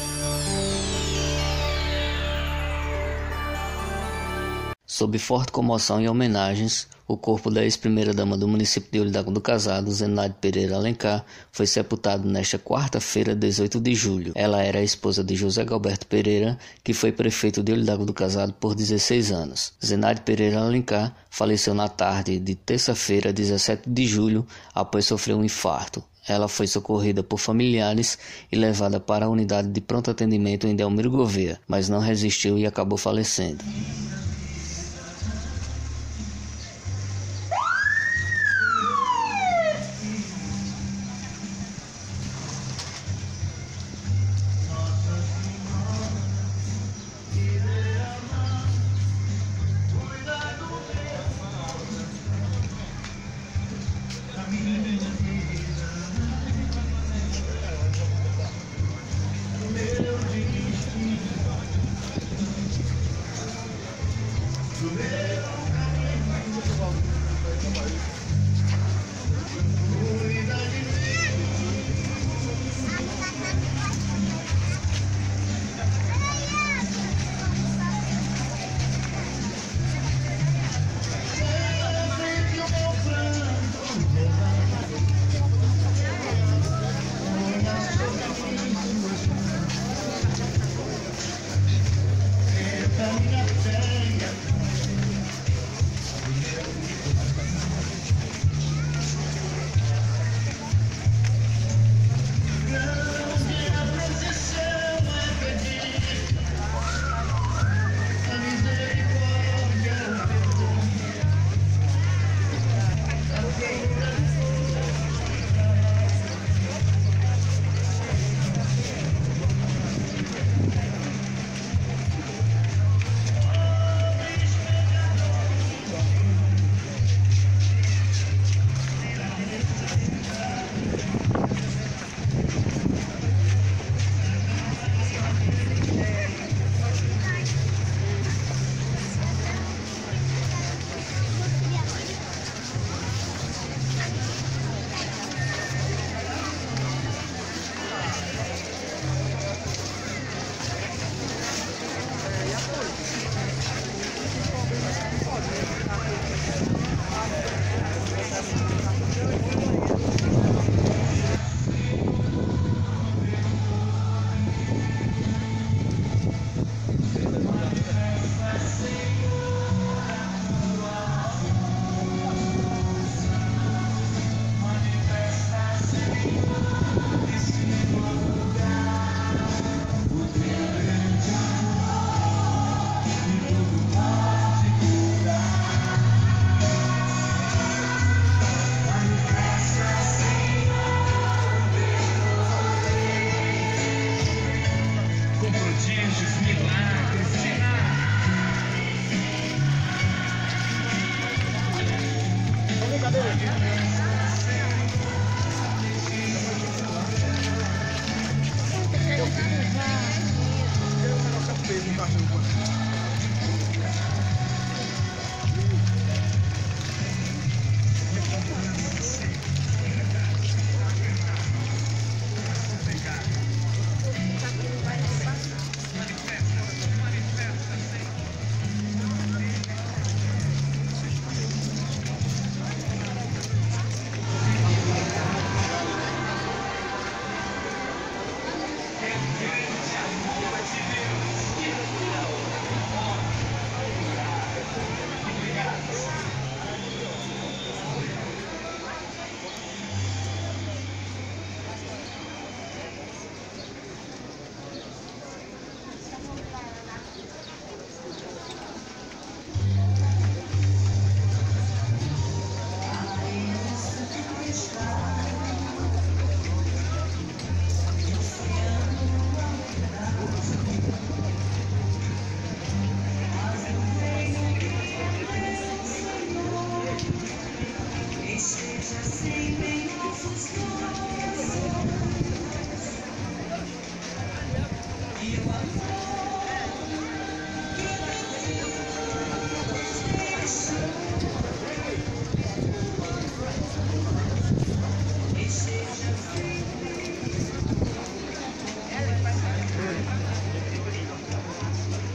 Sob forte comoção e homenagens, o corpo da ex-primeira-dama do município de Olho d'Água do Casado, Zenaide Pereira Alencar, foi sepultado nesta quarta-feira, 18 de julho. Ela era a esposa de José Galberto Pereira, que foi prefeito de Olho d'Água do Casado por 16 anos. Zenaide Pereira Alencar faleceu na tarde de terça-feira, 17 de julho, após sofrer um infarto. Ela foi socorrida por familiares e levada para a unidade de pronto atendimento em Delmiro Gouveia, mas não resistiu e acabou falecendo.